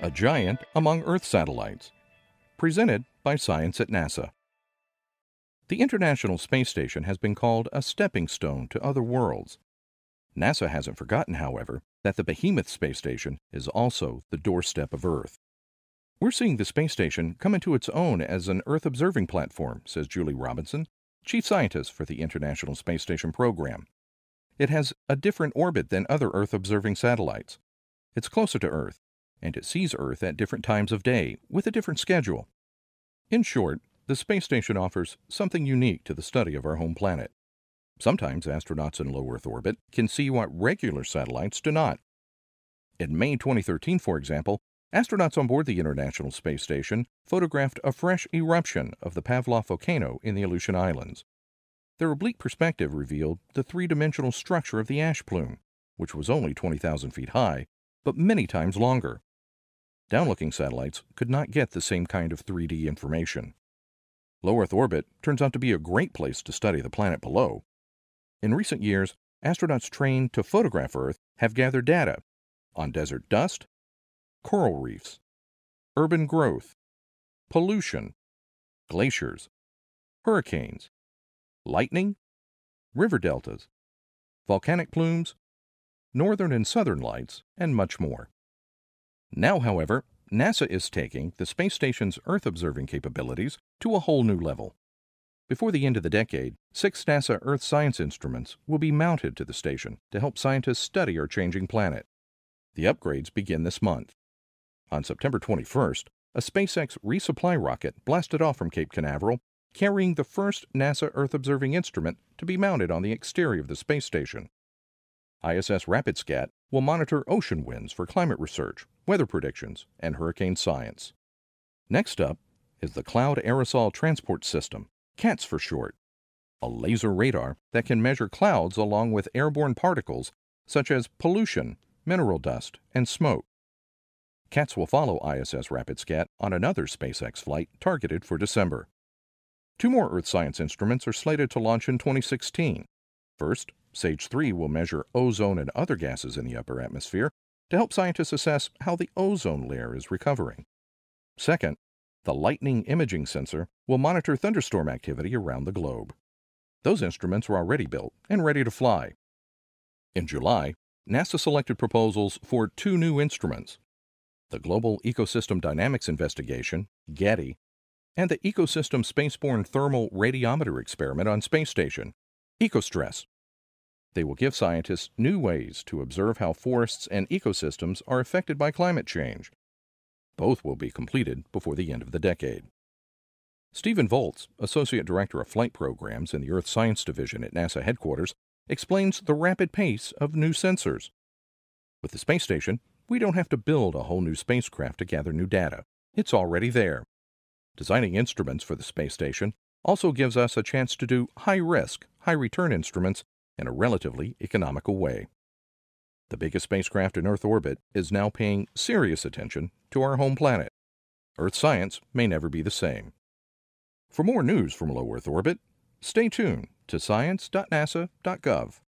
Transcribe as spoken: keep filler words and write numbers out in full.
A giant among Earth satellites. Presented by Science at NASA. The International Space Station has been called a stepping stone to other worlds. NASA hasn't forgotten, however, that the behemoth space station is also the doorstep of Earth. We're seeing the space station come into its own as an Earth observing platform, says Julie Robinson, chief scientist for the International Space Station program. It has a different orbit than other Earth observing satellites. It's closer to Earth, and it sees Earth at different times of day with a different schedule. In short, the space station offers something unique to the study of our home planet. Sometimes astronauts in low Earth orbit can see what regular satellites do not. In May twenty thirteen, for example, astronauts on board the International Space Station photographed a fresh eruption of the Pavlov volcano in the Aleutian Islands. Their oblique perspective revealed the three-dimensional structure of the ash plume, which was only twenty thousand feet high, but many times longer. Downlooking satellites could not get the same kind of three D information. Low Earth orbit turns out to be a great place to study the planet below. In recent years, astronauts trained to photograph Earth have gathered data on desert dust, coral reefs, urban growth, pollution, glaciers, hurricanes, lightning, river deltas, volcanic plumes, northern and southern lights, and much more. Now, however, NASA is taking the space station's Earth-observing capabilities to a whole new level. Before the end of the decade, six NASA Earth science instruments will be mounted to the station to help scientists study our changing planet. The upgrades begin this month. On September twenty-first, a SpaceX resupply rocket blasted off from Cape Canaveral, carrying the first NASA Earth-observing instrument to be mounted on the exterior of the space station. I S S-RapidScat will monitor ocean winds for climate research, weather predictions, and hurricane science. Next up is the Cloud Aerosol Transport System, CATS for short, a laser radar that can measure clouds along with airborne particles such as pollution, mineral dust, and smoke. CATS will follow I S S-RapidScat on another SpaceX flight targeted for December. Two more Earth science instruments are slated to launch in twenty sixteen. First, SAGE three will measure ozone and other gases in the upper atmosphere to help scientists assess how the ozone layer is recovering. Second, the Lightning Imaging Sensor will monitor thunderstorm activity around the globe. Those instruments are already built and ready to fly. In July, NASA selected proposals for two new instruments: the Global Ecosystem Dynamics Investigation, GETI, and the Ecosystem Spaceborne Thermal Radiometer Experiment on Space Station, EcoStress. They will give scientists new ways to observe how forests and ecosystems are affected by climate change. Both will be completed before the end of the decade. Stephen Volz, Associate Director of Flight Programs in the Earth Science Division at NASA headquarters, explains the rapid pace of new sensors. With the space station, we don't have to build a whole new spacecraft to gather new data. It's already there. Designing instruments for the space station also gives us a chance to do high-risk, high-return instruments in a relatively economical way. The biggest spacecraft in Earth orbit is now paying serious attention to our home planet. Earth science may never be the same. For more news from low Earth orbit, stay tuned to science dot nasa dot gov.